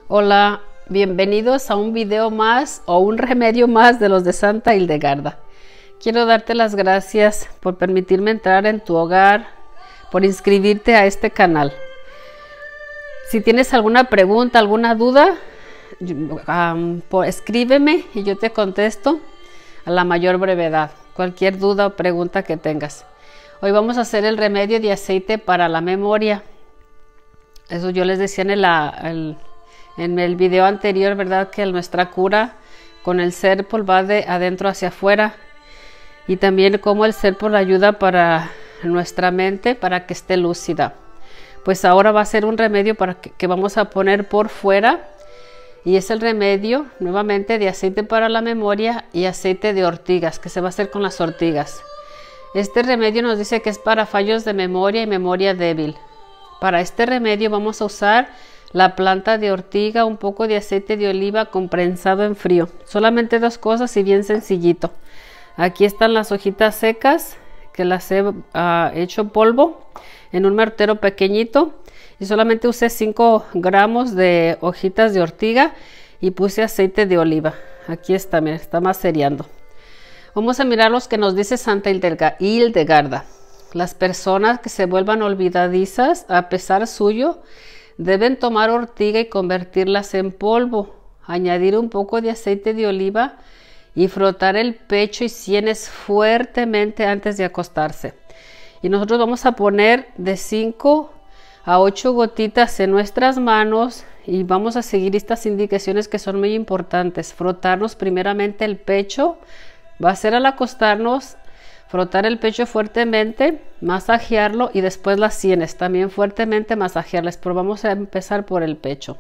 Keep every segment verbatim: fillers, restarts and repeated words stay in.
Hola, bienvenidos a un video más o un remedio más de los de Santa Hildegarda. Quiero darte las gracias por permitirme entrar en tu hogar, por inscribirte a este canal. Si tienes alguna pregunta, alguna duda, um, por, escríbeme y yo te contesto a la mayor brevedad. Cualquier duda o pregunta que tengas. Hoy vamos a hacer el remedio de aceite para la memoria. Eso yo les decía en el, el, en el video anterior, ¿verdad? Que nuestra cura con el Serpol va de adentro hacia afuera. Y también cómo el Serpol ayuda para nuestra mente, para que esté lúcida. Pues ahora va a ser un remedio para que, que vamos a poner por fuera. Y es el remedio, nuevamente, de aceite para la memoria y aceite de ortigas, que se va a hacer con las ortigas. Este remedio nos dice que es para fallos de memoria y memoria débil. Para este remedio vamos a usar la planta de ortiga, un poco de aceite de oliva comprensado en frío. Solamente dos cosas y bien sencillito. Aquí están las hojitas secas, que las he uh, hecho polvo en un mortero pequeñito. Y solamente usé cinco gramos de hojitas de ortiga y puse aceite de oliva. Aquí está, miren, está macereando. Vamos a mirar los que nos dice Santa Hildegarda. Las personas que se vuelvan olvidadizas a pesar suyo deben tomar ortiga y convertirlas en polvo, añadir un poco de aceite de oliva y frotar el pecho y sienes fuertemente antes de acostarse. Y nosotros vamos a poner de cinco a ocho gotitas en nuestras manos y vamos a seguir estas indicaciones que son muy importantes. Frotarnos primeramente el pecho, va a ser al acostarnos, frotar el pecho fuertemente, masajearlo y después las sienes, también fuertemente masajearlas, pero vamos a empezar por el pecho.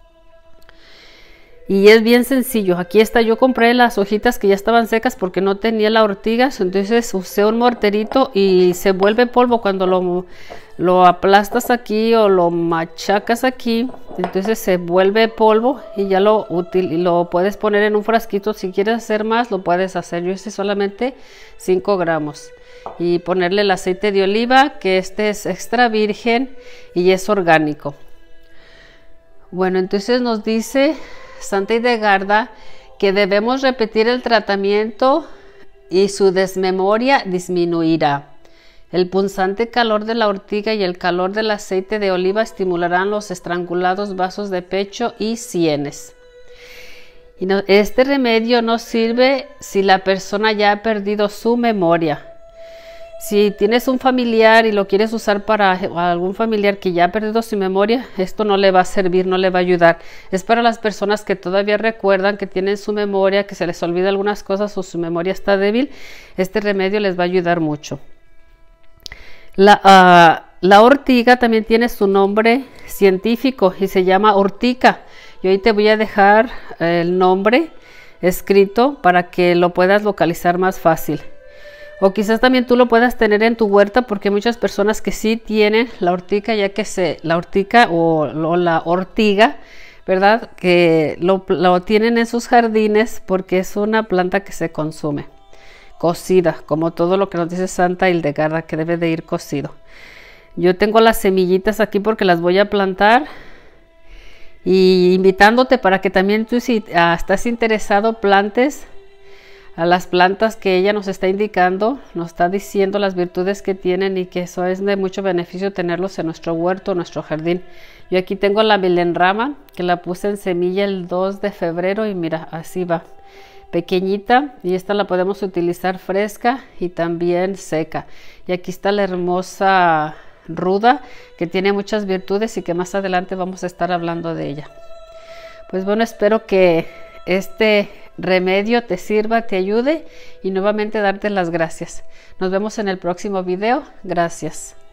Y es bien sencillo. Aquí está, yo compré las hojitas que ya estaban secas porque no tenía la ortiga, entonces usé un morterito y se vuelve polvo cuando lo, lo aplastas aquí o lo machacas aquí, entonces se vuelve polvo y ya lo, util, lo puedes poner en un frasquito. Si quieres hacer más lo puedes hacer. Yo hice solamente cinco gramos y ponerle el aceite de oliva, que este es extra virgen y es orgánico. Bueno, entonces nos dice Santa Hildegarda que debemos repetir el tratamiento y su desmemoria disminuirá. El punzante calor de la ortiga y el calor del aceite de oliva estimularán los estrangulados vasos de pecho y sienes. Y no, este remedio no sirve si la persona ya ha perdido su memoria. Si tienes un familiar y lo quieres usar para algún familiar que ya ha perdido su memoria, esto no le va a servir, no le va a ayudar. Es para las personas que todavía recuerdan, que tienen su memoria, que se les olvida algunas cosas o su memoria está débil. Este remedio les va a ayudar mucho. La, uh, la ortiga también tiene su nombre científico y se llama ortica. Y hoy te voy a dejar el nombre escrito para que lo puedas localizar más fácil. O quizás también tú lo puedas tener en tu huerta, porque hay muchas personas que sí tienen la ortica, ya que se, la ortica o, o la ortiga, ¿verdad? Que lo, lo tienen en sus jardines porque es una planta que se consume, cocida, como todo lo que nos dice Santa Hildegarda, que debe de ir cocido. Yo tengo las semillitas aquí porque las voy a plantar y invitándote para que también tú, si uh, estás interesado, plantes a las plantas que ella nos está indicando, nos está diciendo las virtudes que tienen y que eso es de mucho beneficio tenerlos en nuestro huerto, en nuestro jardín. Yo aquí tengo la milenrama, que la puse en semilla el dos de febrero y mira, así va, pequeñita, y esta la podemos utilizar fresca y también seca. Y aquí está la hermosa ruda, que tiene muchas virtudes y que más adelante vamos a estar hablando de ella. Pues bueno, espero que este remedio te sirva, te ayude y nuevamente darte las gracias. Nos vemos en el próximo video. Gracias.